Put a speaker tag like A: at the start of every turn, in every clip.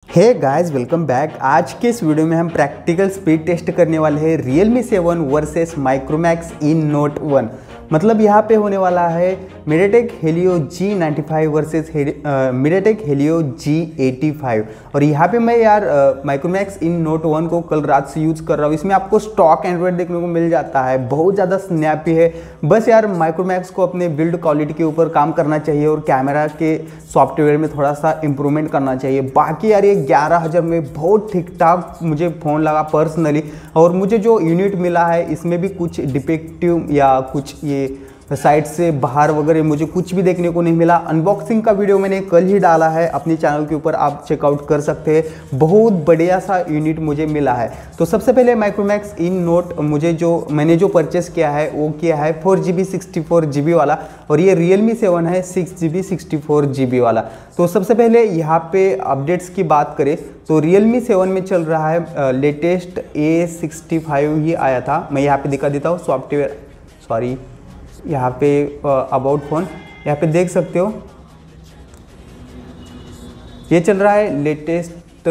A: Hey guys, welcome back. आज के इस वीडियो में हम प्रैक्टिकल स्पीड टेस्ट करने वाले हैं Realme 7 versus Micromax in note 1। मतलब यहाँ पे होने वाला है MediaTek Helio G95 versus MediaTek Helio G85। और यहाँ पे मैं यार माइक्रोमैक्स इन नोट 1 को कल रात से यूज़ कर रहा हूँ। इसमें आपको स्टॉक एंड्रॉयड देखने को मिल जाता है, बहुत ज़्यादा स्नैपी है। बस यार माइक्रोमैक्स को अपने बिल्ड क्वालिटी के ऊपर काम करना चाहिए और कैमरा के सॉफ्टवेयर में थोड़ा सा इंप्रूवमेंट करना चाहिए। बाकी यार ये 11,000 में बहुत ठीक ठाक मुझे फ़ोन लगा पर्सनली। और मुझे जो यूनिट मिला है इसमें भी कुछ डिफेक्टिव या कुछ ये साइट से बाहर वगैरह मुझे कुछ भी देखने को नहीं मिला। अनबॉक्सिंग का वीडियो मैंने कल ही डाला है अपने चैनल के ऊपर, आप चेकआउट कर सकते हैं। बहुत बढ़िया सा यूनिट मुझे मिला है। तो सबसे पहले माइक्रोमैक्स इन नोट मैंने जो परचेस किया है वो किया है 4GB 64GB वाला, और ये Realme 7 है 6GB 64GB वाला। तो सबसे पहले यहाँ पे अपडेट्स की बात करें तो Realme 7 में चल रहा है लेटेस्ट A65 ही आया था। मैं यहाँ पे दिखा देता हूँ सॉफ्टवेयर, सॉरी यहाँ पे अबाउट फ़ोन, यहाँ पे देख सकते हो ये चल रहा है लेटेस्ट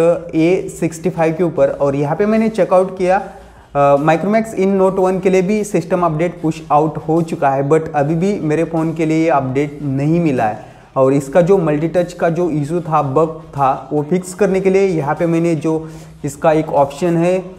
A: A65 के ऊपर। और यहाँ पे मैंने चेकआउट किया माइक्रोमैक्स इन नोट 1 के लिए भी सिस्टम अपडेट पुश आउट हो चुका है, बट अभी भी मेरे फ़ोन के लिए ये अपडेट नहीं मिला है। और इसका जो मल्टी टच का जो इशू था, बग था, वो फिक्स करने के लिए यहाँ पे मैंने जो इसका एक ऑप्शन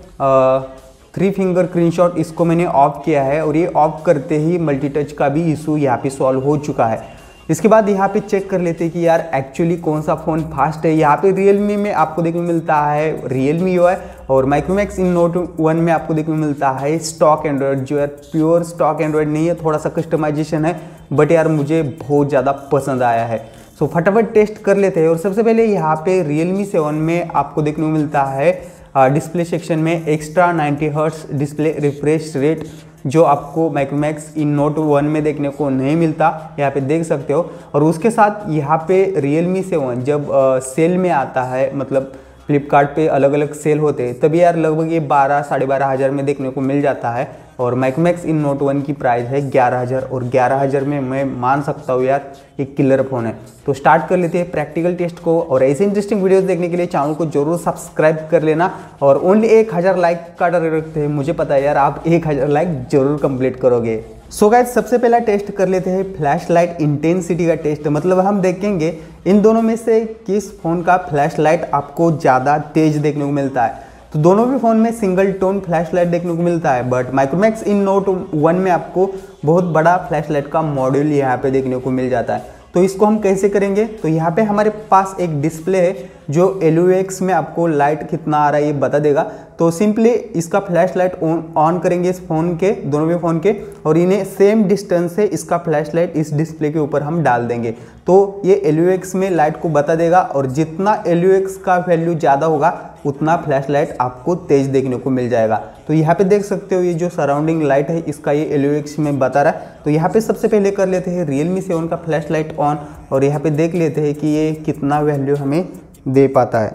A: है 3 फिंगर स्क्रीनशॉट, इसको मैंने ऑफ किया है। और ये ऑफ करते ही मल्टी टच का भी इशू यहाँ पे सॉल्व हो चुका है। इसके बाद यहाँ पे चेक कर लेते हैं कि यार एक्चुअली कौन सा फ़ोन फास्ट है। यहाँ पे Realme में आपको देखने को मिलता है Realme UI, और माइक्रोमैक्स इन नोट 1 में आपको देखने को मिलता है स्टॉक एंड्रॉयड, जो यार प्योर स्टॉक एंड्रॉयड नहीं है, थोड़ा सा कस्टमाइजेशन है, बट यार मुझे बहुत ज़्यादा पसंद आया है। सो फटाफट टेस्ट कर लेते हैं। और सबसे पहले यहाँ पे Realme 7 में आपको देखने को मिलता है डिस्प्ले सेक्शन में extra 90 hertz display refresh rate, जो आपको माइक्रोमैक्स इन नोट 1 में देखने को नहीं मिलता, यहाँ पे देख सकते हो। और उसके साथ यहाँ पे Realme 7 जब सेल में आता है, मतलब फ्लिपकार्ट पे अलग अलग सेल होते हैं, तभी यार लगभग ये 12-12,500 में देखने को मिल जाता है। और माइक्रोमैक्स इन नोट 1 की प्राइस है 11,000, और 11,000 में मैं मान सकता हूँ यार एक किलर फ़ोन है। तो स्टार्ट कर लेते हैं प्रैक्टिकल टेस्ट को। और ऐसे इंटरेस्टिंग वीडियोस देखने के लिए चैनल को जरूर सब्सक्राइब कर लेना। और ओनली 1,000 लाइक का टारगेट रखते हैं, मुझे पता है यार आप 1,000 लाइक जरूर कंप्लीट करोगे। सो गाइस, सबसे पहला टेस्ट कर लेते हैं फ्लैश लाइट इंटेंसिटी का टेस्ट। मतलब हम देखेंगे इन दोनों में से किस फ़ोन का फ्लैश लाइट आपको ज़्यादा तेज देखने को मिलता है। तो दोनों भी फ़ोन में सिंगल टोन फ्लैश लाइट देखने को मिलता है, बट माइक्रोमैक्स इन नोट 1 में आपको बहुत बड़ा फ्लैश लाइट का मॉड्यूल यहाँ पे देखने को मिल जाता है। तो इसको हम कैसे करेंगे, तो यहाँ पे हमारे पास एक डिस्प्ले है जो LUX में आपको लाइट कितना आ रहा है ये बता देगा। तो सिंपली इसका फ्लैश लाइट ऑन करेंगे इस फ़ोन के, दोनों भी फ़ोन के, और इन्हें सेम डिस्टेंस से इसका फ्लैश लाइट इस डिस्प्ले के ऊपर हम डाल देंगे। तो ये LUX में लाइट को बता देगा, और जितना LUX का वैल्यू ज़्यादा होगा उतना फ्लैश लाइट आपको तेज देखने को मिल जाएगा। तो यहाँ पे देख सकते हो ये जो सराउंडिंग लाइट है इसका ये LUX में बता रहा है। तो यहाँ पे सबसे पहले कर लेते हैं Realme 7 का फ्लैश लाइट ऑन, और यहाँ पे देख लेते हैं कि ये कितना वैल्यू हमें दे पाता है।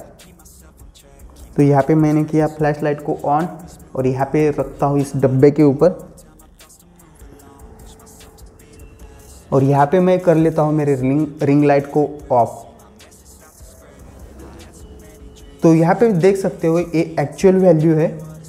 A: तो यहाँ पे मैंने किया फ्लैश लाइट को ऑन, और यहाँ पे रखता हूँ इस डब्बे के ऊपर, और यहाँ पे मैं कर लेता हूँ मेरे रिंग लाइट को ऑफ। तो यहाँ पे देख सकते हो ये एक्चुअल वैल्यू है,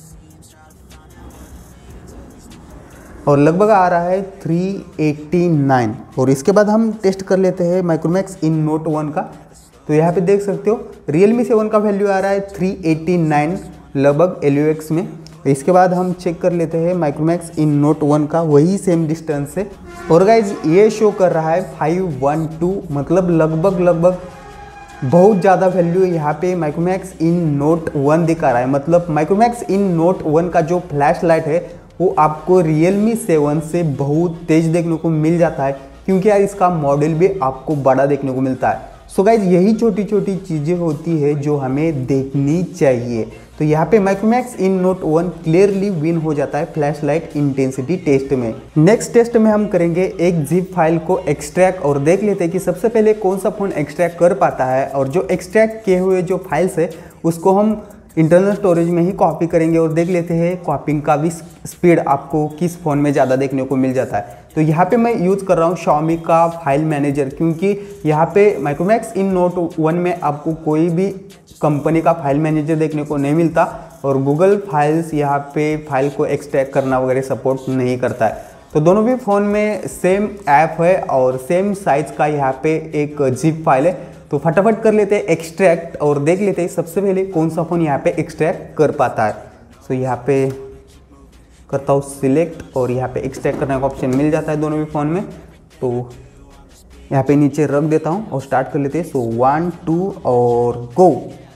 A: और लगभग आ रहा है 389। और इसके बाद हम टेस्ट कर लेते हैं माइक्रोमैक्स इन नोट 1 का। तो यहाँ पे देख सकते हो Realme 7 का वैल्यू आ रहा है 389 लगभग LUX में। इसके बाद हम चेक कर लेते हैं माइक्रोमैक्स इन नोट 1 का, वही सेम डिस्टेंस से। और गाइज ये शो कर रहा है 512, मतलब लगभग बहुत ज़्यादा वैल्यू यहाँ पे माइक्रोमैक्स इन नोट 1 दिखा रहा है। मतलब माइक्रोमैक्स इन नोट 1 का जो फ्लैश लाइट है वो आपको Realme 7 से बहुत तेज देखने को मिल जाता है, क्योंकि यार इसका मॉडल भी आपको बड़ा देखने को मिलता है। सो गाइज यही छोटी छोटी चीज़ें होती है जो हमें देखनी चाहिए। तो यहाँ पे Micromax in note 1 clearly win हो जाता है फ्लैश लाइट इंटेंसिटी टेस्ट में। नेक्स्ट टेस्ट में हम करेंगे एक जिप फाइल को एक्सट्रैक्ट, और देख लेते हैं कि सबसे पहले कौन सा फ़ोन एक्सट्रैक्ट कर पाता है। और जो एक्सट्रैक्ट किए हुए जो फाइल्स है उसको हम इंटरनल स्टोरेज में ही कॉपी करेंगे, और देख लेते हैं कॉपिंग का भी स्पीड आपको किस फ़ोन में ज़्यादा देखने को मिल जाता है। तो यहाँ पे मैं यूज़ कर रहा हूँ Xiaomi का फाइल मैनेजर, क्योंकि यहाँ पे माइक्रोमैक्स इन नोट 1 में आपको कोई भी कंपनी का फाइल मैनेजर देखने को नहीं मिलता और गूगल फाइल्स यहाँ पे फाइल को एक्सट्रैक्ट करना वगैरह सपोर्ट नहीं करता है। तो दोनों भी फ़ोन में सेम ऐप है और सेम साइज़ का यहाँ पे एक जिप फाइल है। तो फटाफट कर लेते हैं एक्सट्रैक्ट और देख लेते हैं सबसे पहले कौन सा फ़ोन यहाँ पे एक्सट्रैक्ट कर पाता है। तो यहाँ पे करता हूँ सिलेक्ट और यहाँ पे एक्सट्रैक्ट करने का ऑप्शन मिल जाता है दोनों भी फ़ोन में। तो यहाँ पे नीचे रख देता हूँ और स्टार्ट कर लेते हैं। सो 1 2 और गो।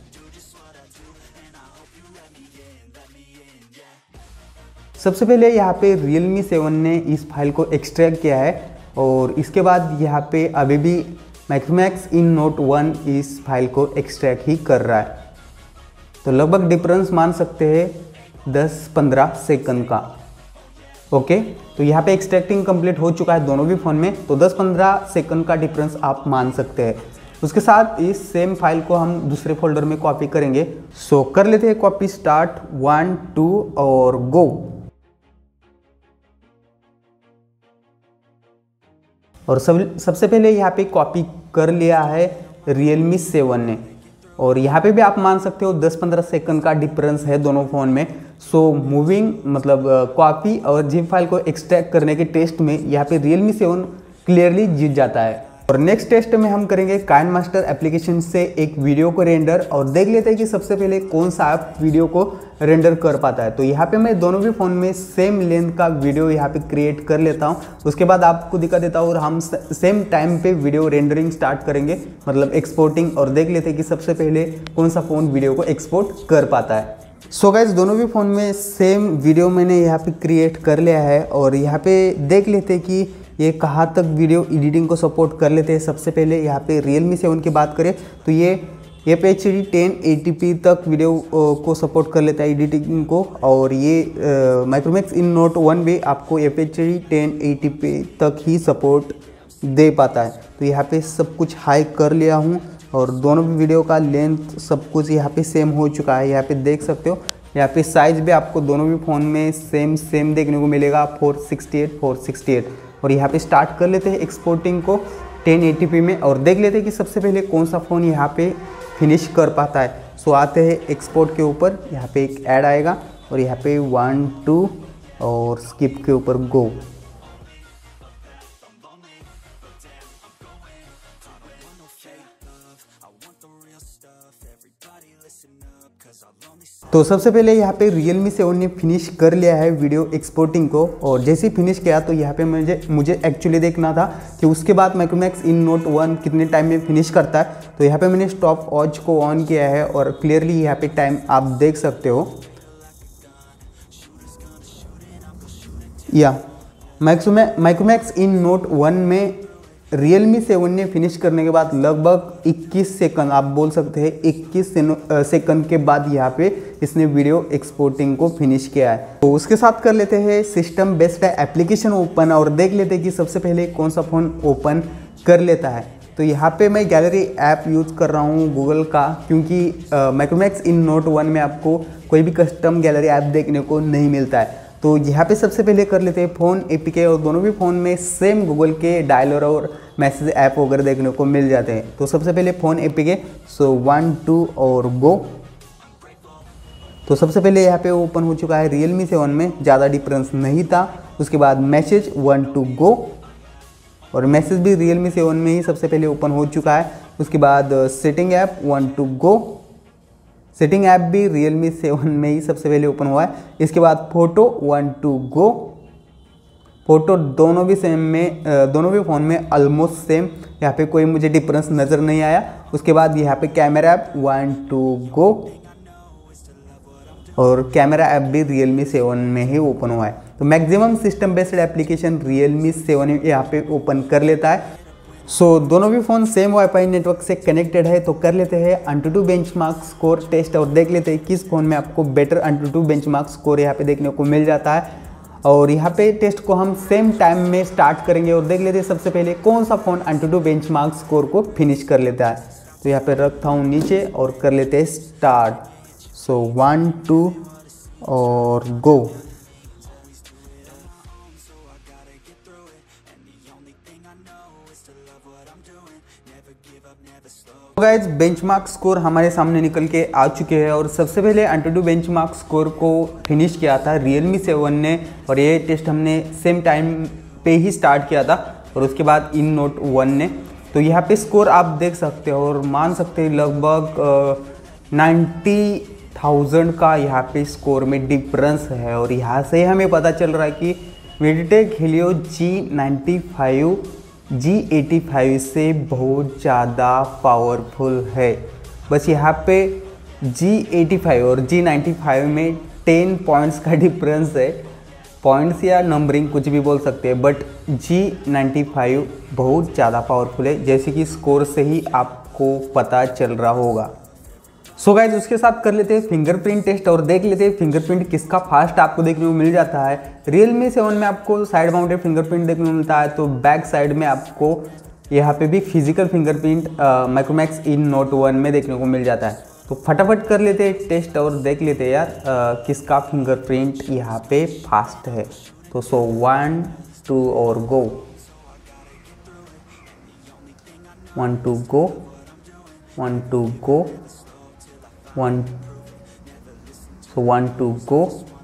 A: सबसे पहले यहाँ पे Realme 7 ने इस फाइल को एक्सट्रैक्ट किया है और इसके बाद यहाँ पे अभी भी Micromax in Note 1 इस फाइल को एक्सट्रैक्ट ही कर रहा है। तो लगभग डिफरेंस मान सकते हैं 10-15 सेकंड का। ओके, तो यहाँ पे एक्सट्रैक्टिंग कंप्लीट हो चुका है दोनों भी फ़ोन में। तो 10-15 सेकंड का डिफरेंस आप मान सकते हैं। उसके साथ इस सेम फाइल को हम दूसरे फोल्डर में कॉपी करेंगे। सो कर लेते हैं कॉपी। स्टार्ट 1 2 और गो। और सबसे पहले यहाँ पे कॉपी कर लिया है Realme 7 ने और यहाँ पे भी आप मान सकते हो 10-15 सेकंड का डिफरेंस है दोनों फ़ोन में। सो मूविंग मतलब कॉपी और जिप फाइल को एक्सट्रैक्ट करने के टेस्ट में यहाँ पे Realme 7 क्लियरली जीत जाता है। और नेक्स्ट टेस्ट में हम करेंगे काइनमास्टर एप्लीकेशन से एक वीडियो को रेंडर और देख लेते हैं कि सबसे पहले कौन सा ऐप वीडियो को रेंडर कर पाता है। तो यहाँ पे मैं दोनों भी फ़ोन में सेम लेंथ का वीडियो यहाँ पे क्रिएट कर लेता हूँ। उसके बाद आपको दिखा देता हूँ और हम सेम टाइम पे वीडियो रेंडरिंग स्टार्ट करेंगे, मतलब एक्सपोर्टिंग, और देख लेते हैं कि सबसे पहले कौन सा फ़ोन वीडियो को एक्सपोर्ट कर पाता है। सो गाइस, दोनों भी फ़ोन में सेम वीडियो मैंने यहाँ पे क्रिएट कर लिया है और यहाँ पे देख लेते हैं कि ये कहाँ तक वीडियो एडिटिंग को सपोर्ट कर लेते हैं। सबसे पहले यहाँ पे Realme 7 की बात करें तो ये FHD 1080p तक वीडियो को सपोर्ट कर लेता है एडिटिंग को। और ये Micromax in Note 1 भी आपको FHD 1080p तक ही सपोर्ट दे पाता है। तो यहाँ पे सब कुछ हाई कर लिया हूँ और दोनों भी वीडियो का लेंथ सब कुछ यहाँ पे सेम हो चुका है। यहाँ पे देख सकते हो, यहाँ पे साइज़ भी आपको दोनों भी फ़ोन में सेम देखने को मिलेगा 468। और यहाँ पे स्टार्ट कर लेते हैं एक्सपोर्टिंग को 1080p में और देख लेते हैं कि सबसे पहले कौन सा फ़ोन यहाँ पे फिनिश कर पाता है। सो आते हैं एक्सपोर्ट के ऊपर, यहाँ पे एक ऐड आएगा और यहाँ पे 1 2 और स्किप के ऊपर गो। तो सबसे पहले यहाँ पे Realme 7 ने फिनिश कर लिया है वीडियो एक्सपोर्टिंग को और जैसे ही फिनिश किया तो यहाँ पे मुझे एक्चुअली देखना था कि उसके बाद Micromax in Note 1 कितने टाइम में फिनिश करता है। तो यहाँ पे मैंने स्टॉप वॉच को ऑन किया है और क्लियरली यहाँ पे टाइम आप देख सकते हो। या Micromax in Note 1 में Realme 7 ने फिनिश करने के बाद लगभग 21 सेकंड, आप बोल सकते हैं 21 सेकंड के बाद यहाँ पे इसने वीडियो एक्सपोर्टिंग को फिनिश किया है। तो उसके साथ कर लेते हैं सिस्टम बेस्ड एप्लीकेशन ओपन और देख लेते हैं कि सबसे पहले कौन सा फ़ोन ओपन कर लेता है। तो यहाँ पे मैं गैलरी ऐप यूज़ कर रहा हूँ गूगल का, क्योंकि Micromax in Note 1 में आपको कोई भी कस्टम गैलरी ऐप देखने को नहीं मिलता है। तो यहाँ पे सबसे पहले कर लेते हैं फ़ोन APK और दोनों भी फ़ोन में सेम गूगल के डायलर और मैसेज ऐप वगैरह देखने को मिल जाते हैं। तो सबसे पहले फ़ोन APK। सो 1 2 और गो। तो सबसे पहले यहाँ पे ओपन हो चुका है Realme 7 में, ज़्यादा डिफरेंस नहीं था। उसके बाद मैसेज 1 2 गो और मैसेज भी Realme 7 में ही सबसे पहले ओपन हो चुका है। उसके बाद setting app 1 2 go. Setting app भी Realme 7 में ही सबसे पहले ओपन हुआ है। इसके बाद फोटो 1 2 गो। फोटो दोनों भी सेम में, दोनों भी फ़ोन में ऑलमोस्ट सेम, यहाँ पे कोई मुझे डिफरेंस नज़र नहीं आया। उसके बाद यहाँ पे कैमरा ऐप 1 2 गो और कैमरा ऐप भी Realme 7 में ही ओपन हुआ है। तो maximum system based application Realme 7 यहाँ पे ओपन कर लेता है। सो दोनों भी फ़ोन सेम वाईफाई नेटवर्क से कनेक्टेड है। तो कर लेते हैं AnTuTu बेंचमार्क स्कोर टेस्ट और देख लेते हैं किस फ़ोन में आपको बेटर AnTuTu बेंचमार्क स्कोर यहाँ पे देखने को मिल जाता है। और यहाँ पे टेस्ट को हम सेम टाइम में स्टार्ट करेंगे और देख लेते हैं सबसे पहले कौन सा फ़ोन AnTuTu बेंचमार्क स्कोर को फिनिश कर लेता है। तो यहाँ पे रखता हूँ नीचे और कर लेते हैं स्टार्ट। सो 1 2 और गो। गाइज बेंचमार्क स्कोर हमारे सामने निकल के आ चुके हैं और सबसे पहले AnTuTu बेंचमार्क स्कोर को फिनिश किया था Realme 7 ने और ये टेस्ट हमने सेम टाइम पे ही स्टार्ट किया था और उसके बाद इन नोट 1 ने। तो यहाँ पे स्कोर आप देख सकते हो और मान सकते हैं लगभग 90,000 का यहाँ पे स्कोर में डिफरेंस है। और यहाँ से हमें पता चल रहा है कि MediaTek Helio G95 G85 से बहुत ज़्यादा पावरफुल है। बस यहाँ पे G85 और G95 में 10 पॉइंट्स का डिफरेंस है। पॉइंट्स या नंबरिंग कुछ भी बोल सकते हैं, बट G95 बहुत ज़्यादा पावरफुल है, जैसे कि स्कोर से ही आपको पता चल रहा होगा। सो गाइज उसके साथ कर लेते हैं फिंगरप्रिंट टेस्ट और देख लेते हैं फिंगरप्रिंट किसका फास्ट आपको देखने को मिल जाता है। Realme 7 में आपको साइड माउंटेड फिंगरप्रिंट देखने को मिलता है, तो बैक साइड में आपको यहाँ पे भी physical fingerprint Micromax in note 1 में देखने को मिल जाता है। तो फटाफट कर लेते हैं टेस्ट और देख लेते हैं यार किसका फिंगरप्रिंट यहाँ पे फास्ट है। तो 1 2 और go, 1 2 go, 1 2 go, 1 so 1 2 go,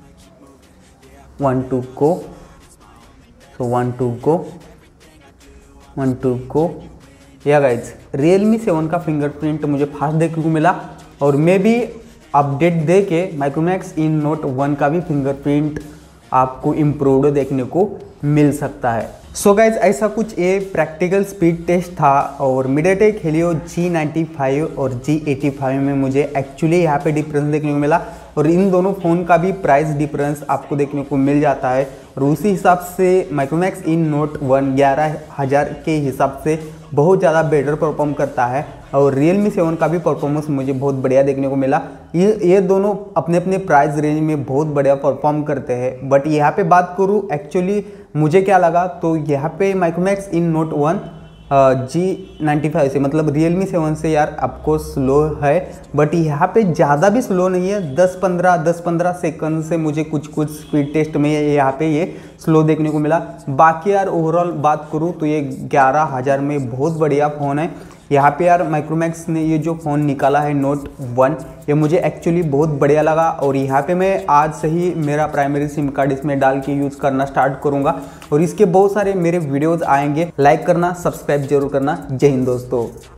A: 1 2 go, so 1 2 go, 1 2 go। या गाइज Realme 7 का फिंगरप्रिंट मुझे फास्ट देखने को मिला और मैं भी अपडेट दे के माइक्रोमैक्स इन नोट 1 का भी फिंगरप्रिंट आपको इम्प्रूव्ड देखने को मिल सकता है। सो गाइज ऐसा कुछ ये प्रैक्टिकल स्पीड टेस्ट था और MediaTek Helio G95 और G85 में मुझे एक्चुअली यहाँ पे डिफरेंस देखने को मिला और इन दोनों फ़ोन का भी प्राइस डिफरेंस आपको देखने को मिल जाता है। और उसी हिसाब से माइक्रोमैक्स इन नोट 1 11,000 के हिसाब से बहुत ज़्यादा बेटर परफॉर्म करता है और Realme 7 का भी परफॉर्मेंस मुझे बहुत बढ़िया देखने को मिला। ये दोनों अपने अपने प्राइस रेंज में बहुत बढ़िया परफॉर्म करते हैं। बट यहाँ पे बात करूँ एक्चुअली मुझे क्या लगा, तो यहाँ पे माइक्रोमैक्स इन नोट 1 G95 से मतलब Realme 7 से यार आपको स्लो है, बट यहाँ पे ज़्यादा भी स्लो नहीं है। 10-15 सेकंड से मुझे कुछ स्पीड टेस्ट में यहाँ पे ये स्लो देखने को मिला। बाकी यार ओवरऑल बात करूँ तो ये 11,000 में बहुत बढ़िया फ़ोन है। यहाँ पे यार माइक्रोमैक्स ने ये जो फ़ोन निकाला है नोट 1 ये मुझे एक्चुअली बहुत बढ़िया लगा और यहाँ पे मैं आज से ही मेरा प्राइमरी सिम कार्ड इसमें डाल के यूज़ करना स्टार्ट करूँगा और इसके बहुत सारे मेरे वीडियोज़ आएंगे। लाइक करना, सब्सक्राइब जरूर करना। जय हिंद दोस्तों।